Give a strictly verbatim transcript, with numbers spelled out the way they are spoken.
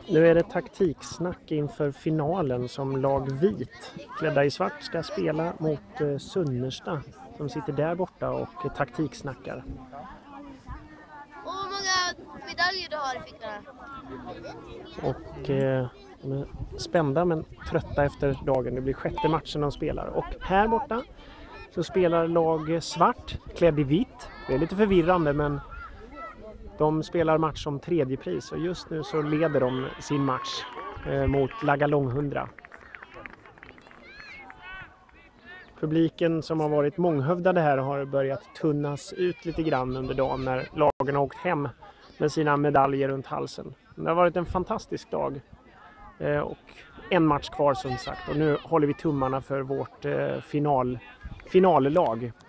Nu är det taktiksnack inför finalen som lag vit, klädda i svart, ska spela mot eh, Sunnersta som sitter där borta och eh, taktiksnackar. Och hur många medaljer du har i fickorna? Och eh, de är spända men trötta efter dagen. Det blir sjätte matchen de spelar. Och här borta så spelar lag svart, klädd i vitt. Det är lite förvirrande, men de spelar match om tredje pris. Och just nu så leder de sin match eh, mot Lagalong hundra. Publiken som har varit månghövdade här har börjat tunnas ut lite grann under dagen när lagen har åkt hem med sina medaljer runt halsen. Det har varit en fantastisk dag eh, och en match kvar som sagt. Och nu håller vi tummarna för vårt eh, final, finallag.